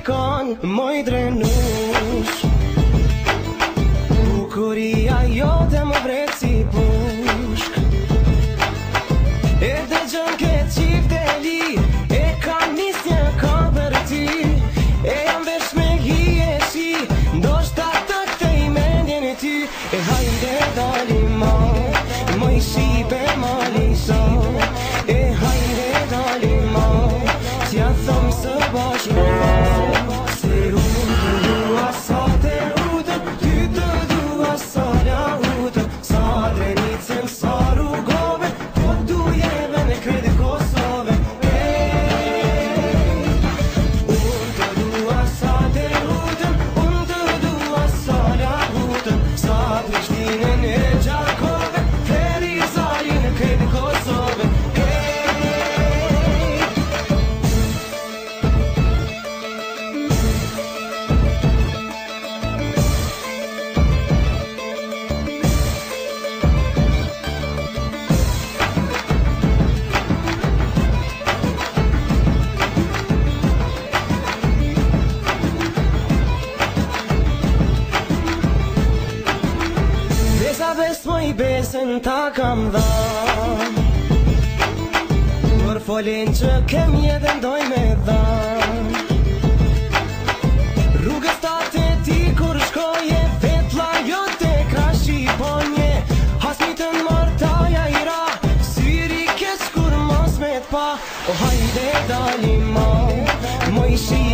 shikon moj drenush. Bukuria jote më vret si pushk. E dëgjën këtë qift e li, e kam nis një këmbër ti. E jam vesh me hije shi, ndoshta të kthej mendjen e ty. E hajde dalim ma, më i shipe ma liso. E hajde dalim ma, t'ja thëm së bashku. Se unë të dua sa te utëm, ty të dua sa la utëm. Sa drenicën, sa rrugove, po dujeve në kredi Kosove. Unë të dua sa te utëm, unë të dua sa la utëm. Sa Prishtinën e Gjakove, Feri Zali në kredi Kosove. Bes më i besën ta kam dhan, për folin që kem jetë ndoj me dhan. Rrugës ta të ti kur shkoje, vetla jo te krashi ponje. Hasmitën martaja i ra, syri kes kur mos me t'pa. O hajde dalim ma, më i shi